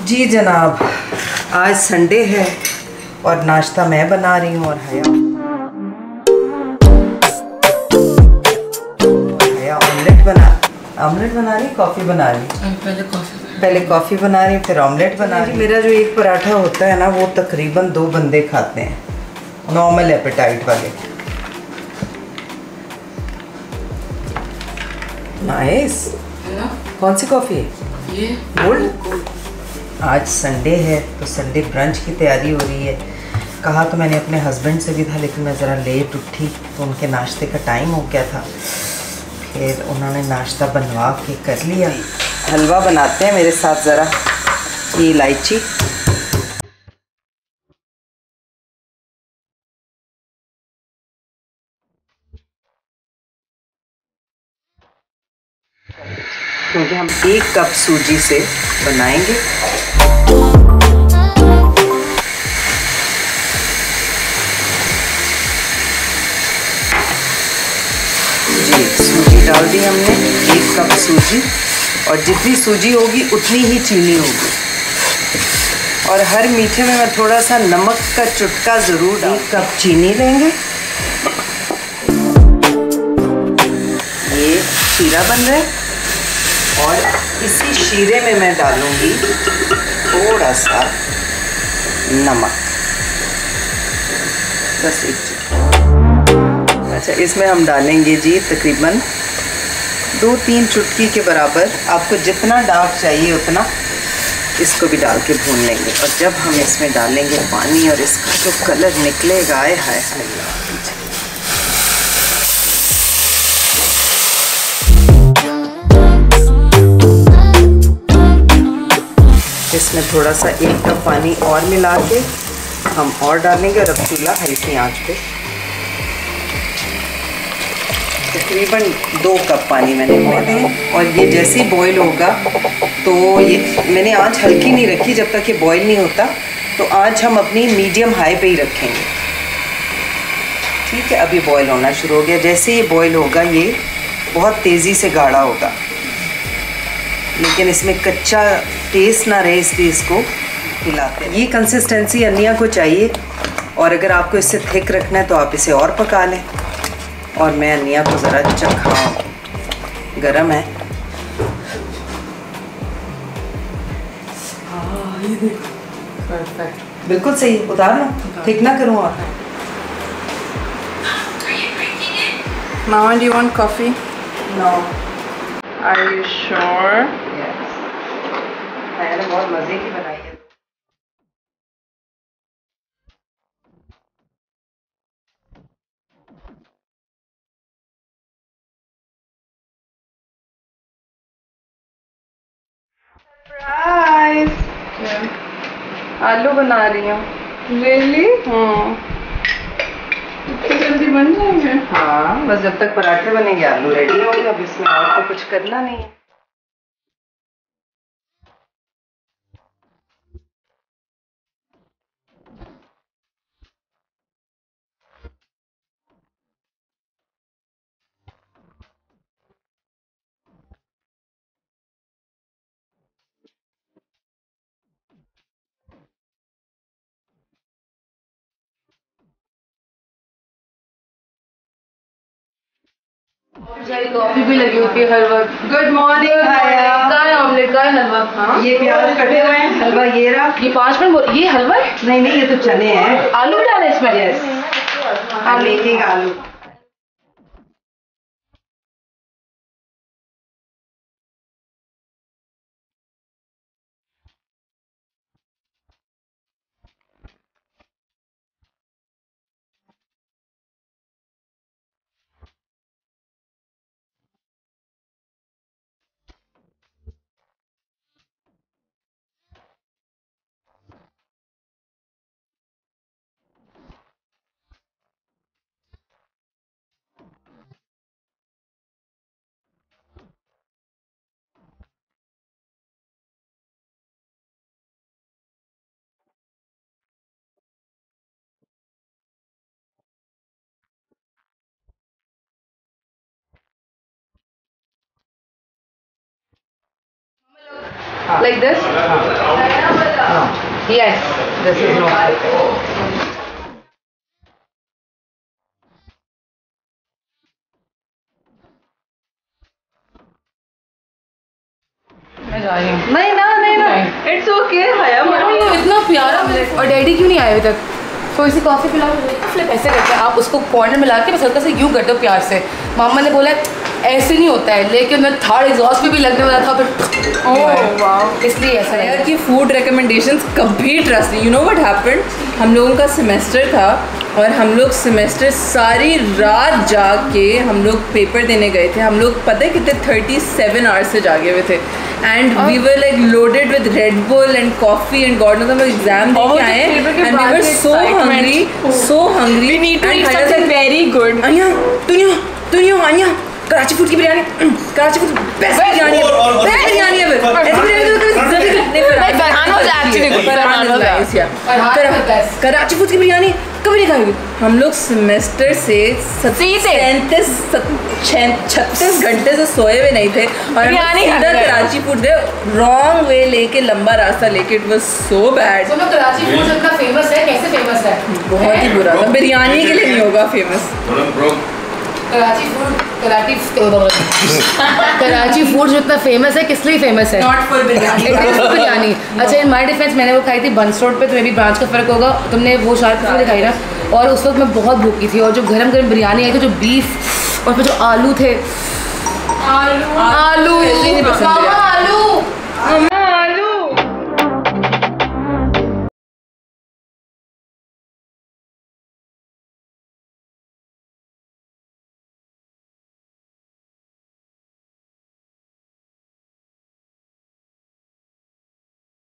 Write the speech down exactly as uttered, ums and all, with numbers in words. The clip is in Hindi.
जी जनाब, आज संडे है और नाश्ता मैं बना रही हूँ और हया हया ऑमलेट बना ऑमलेट बना रही, कॉफ़ी बना रही। पहले कॉफ़ी पहले कॉफ़ी बना रही, फिर ऑमलेट बना रही। मेरा जो एक पराठा होता है ना, वो तकरीबन दो बंदे खाते हैं, नॉर्मल एपेटाइट वाले। नाइस। कौन सी कॉफ़ी है ये? गोल्ड। आज संडे है तो संडे ब्रंच की तैयारी हो रही है। कहा तो मैंने अपने हस्बैंड से भी था, लेकिन मैं ज़रा लेट उठी तो उनके नाश्ते का टाइम हो गया था। फिर उन्होंने नाश्ता बनवा के कर लिया। हलवा बनाते हैं मेरे साथ, ज़रा ये इलायची क्योंकि हम एक कप सूजी से बनाएंगे। जी सूजी डाल दी हमने, एक कप सूजी, और जितनी सूजी होगी उतनी ही चीनी होगी। और हर मीठे में मैं थोड़ा सा नमक का चुटका ज़रूर डाल। एक कप चीनी लेंगे। ये शीरा बन रहा है और इसी शीरे में मैं डालूंगी थोड़ा सा नमक, बस एक चुटकी। अच्छा, इसमें हम डालेंगे जी तकरीबन दो तीन चुटकी के बराबर। आपको जितना डार्क चाहिए उतना इसको भी डाल के भून लेंगे। और जब हम इसमें डालेंगे पानी और इसका जो कलर निकलेगा, आए हाय हाय, इसमें थोड़ा सा एक कप पानी और मिला के हम और डालेंगे। और अब चूल्हा हल्की आंच पे, तकरीबन दो कप पानी मैंने और दिया। और ये जैसे ही बॉईल होगा तो ये मैंने आंच हल्की नहीं रखी, जब तक ये बॉईल नहीं होता तो आंच हम अपनी मीडियम हाई पे ही रखेंगे। ठीक है, अभी बॉईल होना शुरू हो गया। जैसे ये बॉईल होगा ये बहुत तेज़ी से गाढ़ा होगा, लेकिन इसमें कच्चा टेस्ट ना रहे इसलिए इसको हिलाते हैं। ये कंसिस्टेंसी अन्निया को चाहिए, और अगर आपको इससे थिक रखना है तो आप इसे और पका लें। और मैं अन्निया को ज़रा चखाऊं, गरम है। हाँ ये देखो, परफेक्ट, बिल्कुल सही। उतार लो, थिक ना करूँ। और Mama, do you want coffee? No, Are you sure? मैंने बहुत मज़े की बनाई है। Surprise! आलू बना रही हूँ। Really? हाँ। इतनी जल्दी बन जाएंगे? हाँ, बस जब तक पराठे बनेंगे आलू रेडी होंगे। अब इसमें और तो कुछ करना नहीं है। कॉफी भी लगी होती है हर वक्त। Good morning. का है ऑमलेट, का है हलवा? हाँ, ये प्याज कटे हुए हैं, हलवा ये रहा। ये पाँच मिनट। ये हलवा है? नहीं नहीं, ये तो चने हैं। आलू डाले इसमें? यस, आलू एक एक आलू। Like this? Yes, this is no. मैं जा रही हूँ। नहीं ना नहीं ना, इट्स ओके। हया तो इतना प्यारा और डैडी क्यों नहीं आए अभी तक? थोड़ी सी कॉफ़ी पिलाओ। फ्लिप ऐसे करते हैं आप, उसको कॉर्नर में ला के बस हल्का से यूँ करते हो प्यार से। मामा ने बोला ऐसे नहीं होता है, लेकिन मैं थर्ड एग्जॉस्ट पे भी लगने वाला था फिर। ओह वाह, इसलिए ऐसा यार कि फूड रिकमेंडेशंस कभी ट्रस्ट नहीं। यू नो व्हाट हैपेंड, हम लोगों का सेमेस्टर था और हम लोग सेमेस्टर सारी रात जाग के हम लोग पेपर देने गए थे। हम लोग पता है कितने थर्टी सेवन आवर्स से जागे हुए थे and we were like loaded with Red Bull and coffee and God knows. हम लोग एग्जाम दे के आए and we were so hungry so hungry. We need to eat something very good. Aniya तू नहीं तू नहीं आनिया, कराची फूड की बिरयानी, कराची फूड बेस्ट बिरयानी है, बेस्ट बिरयानी है। फिर ऐसी बिरयानी तो कभी जल्दी नहीं फिर Farhan was actually Farhan was nice यार। कराची फूड की बिरयानी कभी नहीं खाएंगे। हम लोग सेमेस्टर से सैंतीस छत्तीस घंटे से सोए हुए नहीं थे और सीधा कराची फूड गए, रॉन्ग वे लेके, लंबा रास्ता लेके। It was so bad. तो कराची फूड इतना फेमस है, कैसे फेमस है? बहुत ही बुरा था। बिरयानी के लिए नहीं होगा famous. Karachi food Karachi Karachi food जो इतना फेमस है किस लिए फेमस है? Not for biryani, it is for biryani. अच्छा इन माय डिफेंस मैंने वो खाई थी बंस रोड पे, तो मे भी ब्रांच का फर्क होगा। तुमने वो शायद कहाँ दिखाई ना, और उस वक्त मैं बहुत भूखी थी और जो गरम गरम बिरयानी आई थी, जो बीफ और फिर जो आलू थे, आलू आलू नहीं पसंद है। आलू